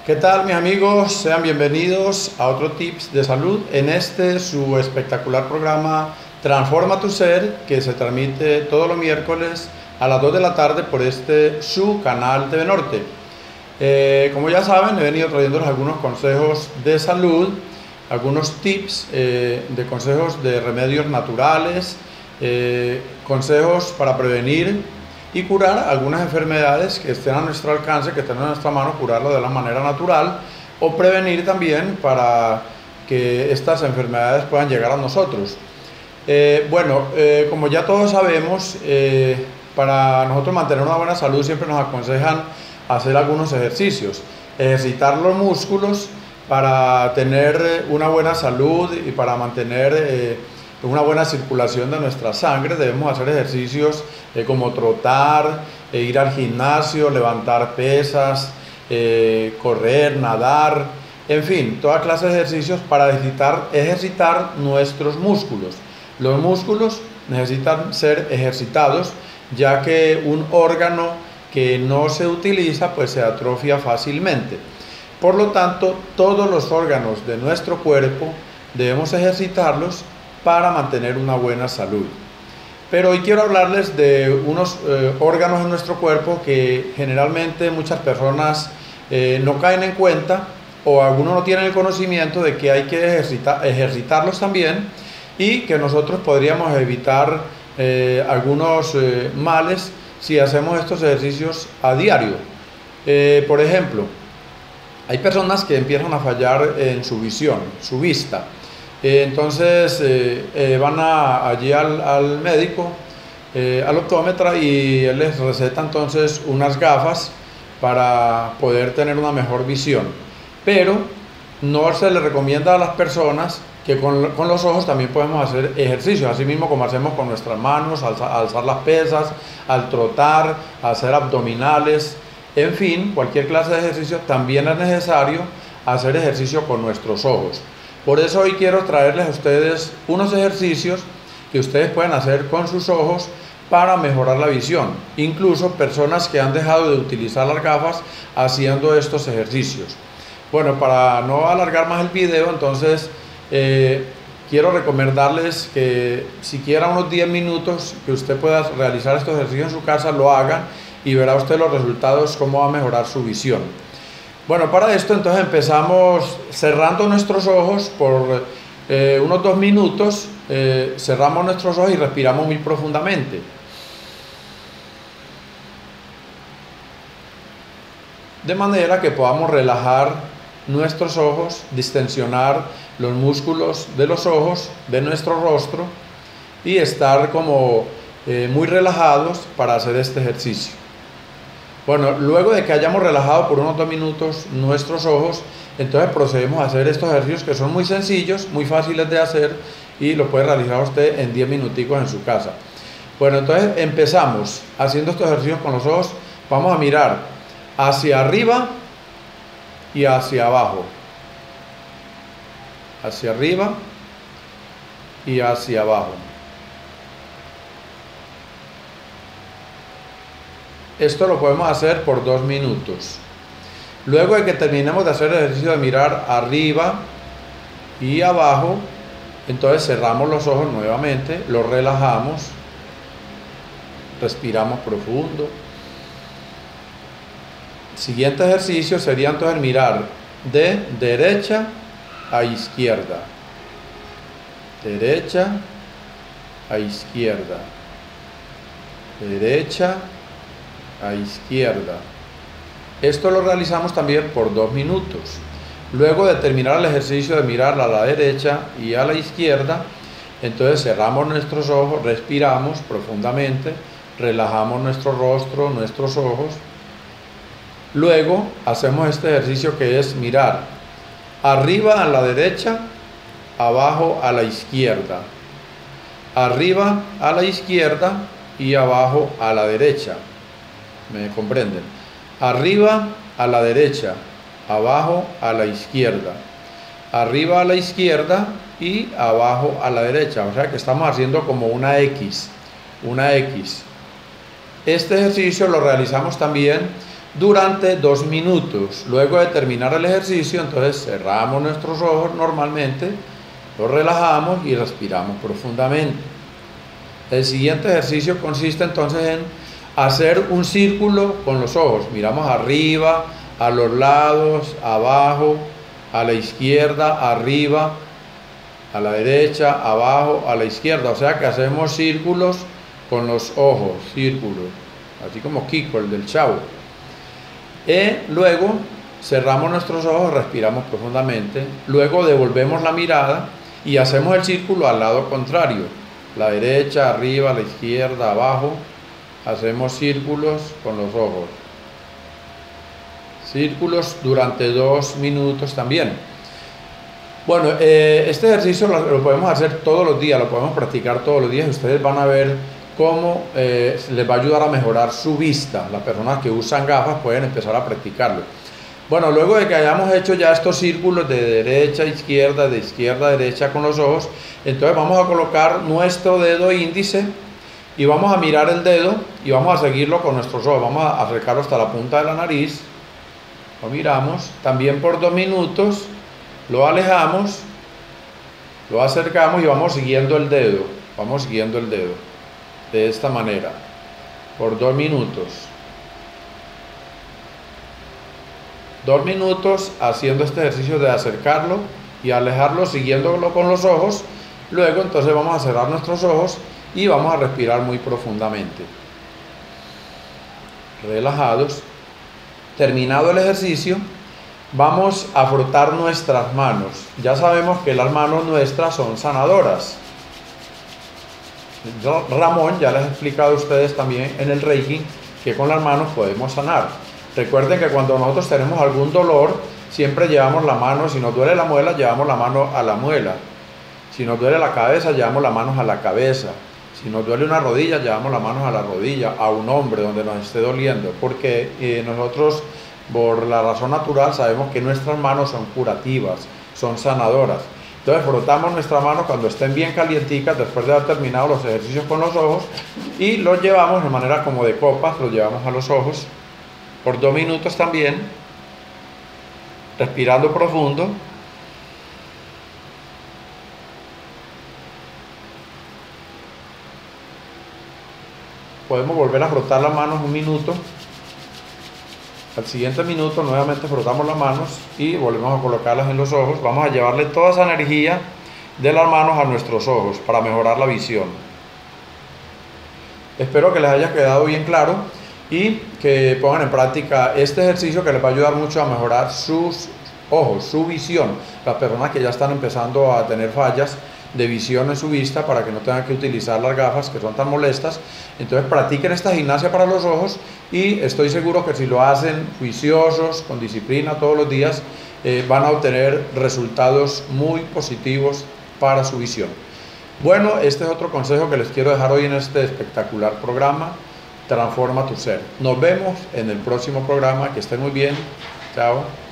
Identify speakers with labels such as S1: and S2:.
S1: ¿Qué tal, mis amigos? Sean bienvenidos a otro Tips de Salud en este su espectacular programa Transforma tu Ser, que se transmite todos los miércoles a las 2 de la tarde por su canal TV Norte. Como ya saben, he venido trayéndoles algunos consejos de salud, algunos tips de consejos de remedios naturales, consejos para prevenir y curar algunas enfermedades que estén a nuestro alcance, que estén a nuestra mano, curarlas de la manera natural, o prevenir también para que estas enfermedades puedan llegar a nosotros. Como ya todos sabemos, para nosotros mantener una buena salud siempre nos aconsejan hacer algunos ejercicios, ejercitar los músculos para tener una buena salud y para mantener una buena circulación de nuestra sangre. Debemos hacer ejercicios como trotar, ir al gimnasio, levantar pesas, correr, nadar, en fin, toda clase de ejercicios para ejercitar nuestros músculos. Los músculos necesitan ser ejercitados, ya que un órgano que no se utiliza pues se atrofia fácilmente. Por lo tanto, todos los órganos de nuestro cuerpo debemos ejercitarlos para mantener una buena salud. Pero hoy quiero hablarles de unos órganos en nuestro cuerpo que generalmente muchas personas no caen en cuenta, o algunos no tienen el conocimiento de que hay que ejercitarlos también, y que nosotros podríamos evitar algunos males si hacemos estos ejercicios a diario. Por ejemplo, hay personas que empiezan a fallar en su visión, su vista. Entonces van allí al médico, al optómetra, y él les receta entonces unas gafas para poder tener una mejor visión. Pero no se le recomienda a las personas que con los ojos también podemos hacer ejercicios, así mismo como hacemos con nuestras manos, alzar las pesas, al trotar, hacer abdominales, en fin, cualquier clase de ejercicio. También es necesario hacer ejercicio con nuestros ojos. Por eso hoy quiero traerles a ustedes unos ejercicios que ustedes pueden hacer con sus ojos para mejorar la visión. Incluso personas que han dejado de utilizar las gafas haciendo estos ejercicios. Bueno, para no alargar más el video, entonces quiero recomendarles que siquiera unos 10 minutos que usted pueda realizar estos ejercicios en su casa, lo haga y verá usted los resultados, cómo va a mejorar su visión. Bueno, para esto entonces empezamos cerrando nuestros ojos por unos 2 minutos, cerramos nuestros ojos y respiramos muy profundamente. De manera que podamos relajar nuestros ojos, distensionar los músculos de los ojos, de nuestro rostro, y estar como muy relajados para hacer este ejercicio. Bueno, luego de que hayamos relajado por unos 2 minutos nuestros ojos, entonces procedemos a hacer estos ejercicios que son muy sencillos, muy fáciles de hacer, y lo puede realizar usted en 10 minuticos en su casa. Bueno, entonces empezamos haciendo estos ejercicios con los ojos. Vamos a mirar hacia arriba y hacia abajo. Hacia arriba y hacia abajo. Esto lo podemos hacer por 2 minutos. Luego de que terminemos de hacer el ejercicio de mirar arriba y abajo, entonces cerramos los ojos nuevamente, los relajamos, respiramos profundo. El siguiente ejercicio sería entonces mirar de derecha a izquierda, derecha a izquierda, derecha a izquierda. Esto lo realizamos también por 2 minutos. Luego de terminar el ejercicio de mirar a la derecha y a la izquierda, entonces cerramos nuestros ojos, respiramos profundamente, relajamos nuestro rostro, nuestros ojos. Luego hacemos este ejercicio que es mirar arriba a la derecha, abajo a la izquierda, arriba a la izquierda y abajo a la derecha. ¿Me comprenden? Arriba a la derecha, abajo a la izquierda, arriba a la izquierda y abajo a la derecha. O sea que estamos haciendo como una X, una X. Este ejercicio lo realizamos también durante 2 minutos. Luego de terminar el ejercicio, entonces cerramos nuestros ojos normalmente, los relajamos y respiramos profundamente. El siguiente ejercicio consiste entonces en hacer un círculo con los ojos. Miramos arriba, a los lados, abajo, a la izquierda, arriba, a la derecha, abajo, a la izquierda. O sea que hacemos círculos con los ojos, círculos, así como Kiko, el del Chavo. Luego cerramos nuestros ojos, respiramos profundamente, luego devolvemos la mirada y hacemos el círculo al lado contrario, la derecha, arriba, la izquierda, abajo. Hacemos círculos con los ojos, círculos durante 2 minutos también. Bueno, este ejercicio lo podemos hacer todos los días, lo podemos practicar todos los días. Ustedes van a ver cómo les va a ayudar a mejorar su vista. Las personas que usan gafas pueden empezar a practicarlo. Bueno, luego de que hayamos hecho ya estos círculos de derecha a izquierda, de izquierda a derecha con los ojos, entonces vamos a colocar nuestro dedo índice y vamos a mirar el dedo y vamos a seguirlo con nuestros ojos. Vamos a acercarlo hasta la punta de la nariz, lo miramos, también por 2 minutos, lo alejamos, lo acercamos y vamos siguiendo el dedo. Vamos siguiendo el dedo de esta manera por 2 minutos. 2 minutos haciendo este ejercicio de acercarlo y alejarlo, siguiéndolo con los ojos. Luego entonces vamos a cerrar nuestros ojos y vamos a respirar muy profundamente, relajados. Terminado el ejercicio, vamos a frotar nuestras manos. Ya sabemos que las manos nuestras son sanadoras. Ramón ya les he explicado a ustedes también en el Reiki que con las manos podemos sanar. Recuerden que cuando nosotros tenemos algún dolor, siempre llevamos la mano. Si nos duele la muela, llevamos la mano a la muela. Si nos duele la cabeza, llevamos las manos a la cabeza. Si nos duele una rodilla, llevamos las manos a la rodilla, a un hombre donde nos esté doliendo, porque nosotros, por la razón natural, sabemos que nuestras manos son curativas, son sanadoras. Entonces frotamos nuestra mano cuando estén bien calienticas, después de haber terminado los ejercicios con los ojos, y los llevamos de manera como de copas, los llevamos a los ojos, por 2 minutos también, respirando profundo. Podemos volver a frotar las manos 1 minuto. Al siguiente minuto nuevamente frotamos las manos y volvemos a colocarlas en los ojos. Vamos a llevarle toda esa energía de las manos a nuestros ojos para mejorar la visión. Espero que les haya quedado bien claro y que pongan en práctica este ejercicio, que les va a ayudar mucho a mejorar sus ojos, su visión. Las personas que ya están empezando a tener fallas de visión en su vista, para que no tengan que utilizar las gafas que son tan molestas, entonces practiquen esta gimnasia para los ojos y estoy seguro que si lo hacen juiciosos, con disciplina todos los días, van a obtener resultados muy positivos para su visión. Bueno, este es otro consejo que les quiero dejar hoy en este espectacular programa, Transforma tu Ser. Nos vemos en el próximo programa, que estén muy bien, chao.